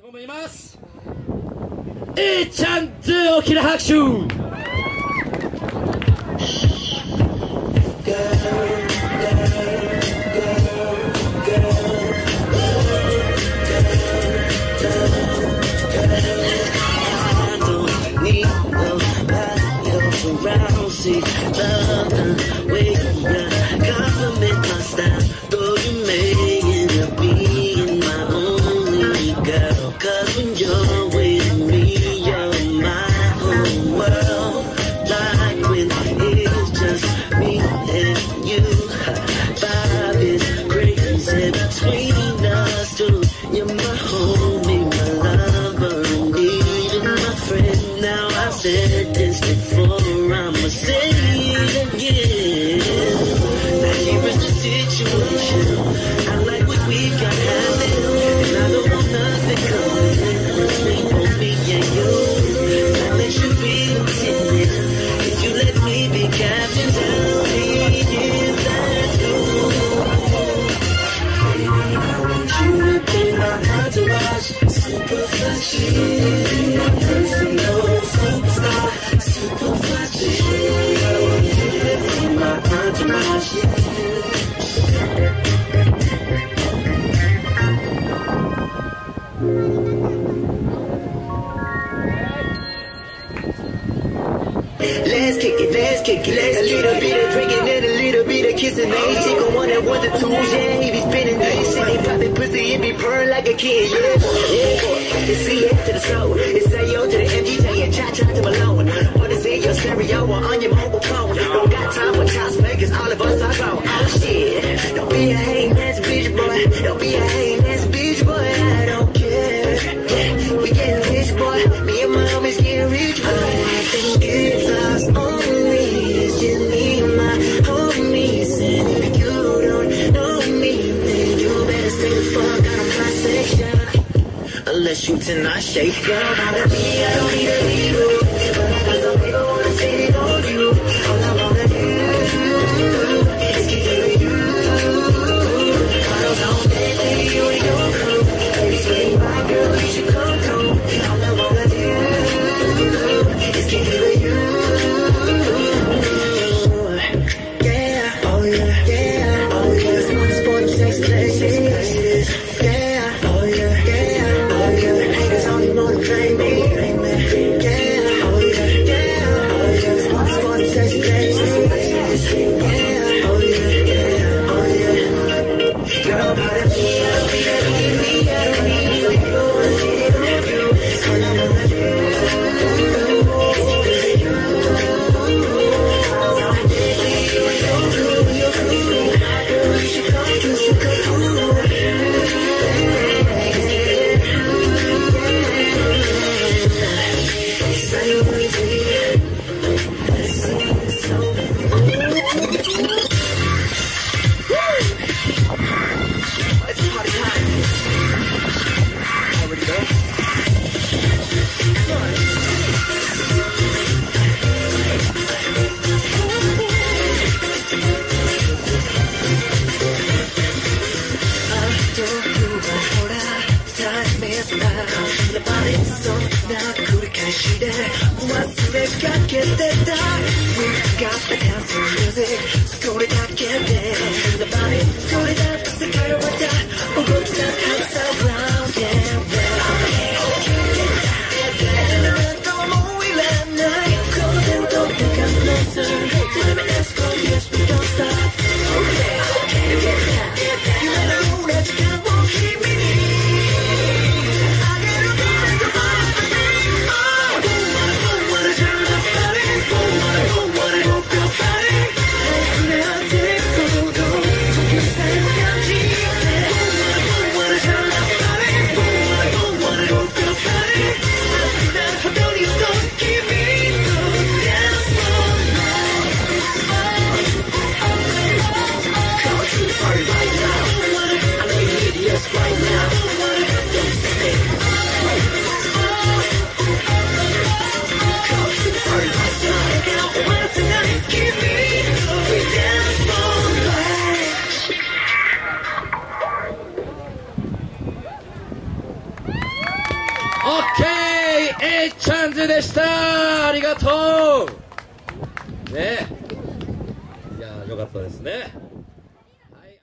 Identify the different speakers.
Speaker 1: 思います。ちゃんと大きな拍手。See, love the way you compliment my style. Though you may end up being my only girl. Cause when you're with me, you're my whole world. Like when it's just me and you. Vibe is crazy between us two. You're my homie, my lover, and even my friend. Now I've said this before, I'ma say it again. Now here is the situation. I like what we got happening, and I don't want nothing coming between me and you. Now let you be lieutenant, if you let me be captain. Tell me if that's cool. Baby, I want you to be my entourage, super flashy, personal superstar, super flashy. I want you to be my entourage. Let's kick it, a little bit of drinking and a little bit of kissing. Ain't she gon' want that 1 to 2, yeah, he be spinning that shit, he poppin' pussy, it be purring like a kid, yeah. It's C-A to the soul, it's A-O to the MGJ and cha-cha to Malone. What is in your stereo or on your mobile phone? Don't got time for child's play, cause all of us are grown. Oh shit, don't be a hating ass bitch boy, don't be a hating ass bitch boy, I don't care. We getting rich boy, me and my homies getting rich boy. I think it's us only, it's just me and my homies. And if you don't know me, then you better stay the fuck out of my section. Unless you tonight shake your body, I don't need a leader, but I got some people wanna see it on you. All I wanna do is keep it with you. Bottles on deck, baby, you and your crew. Baby, sweet, my girl, you should come through. All I wanna do is keep it with you. Yeah, oh yeah, yeah, oh yeah. This one's for the sex places. Yeah, oh yeah, yeah, oh yeah. Haters only wanna play me. Yeah, oh yeah, yeah, oh yeah. This one's for the sex places. Yeah, oh yeah, yeah, oh yeah. Girl, part of me, I don't need it, I don't need it. So you don't wanna see it on you. So you wanna do.
Speaker 2: ケー、Aチャンズでした。ありがとうね。いやーよかったですね。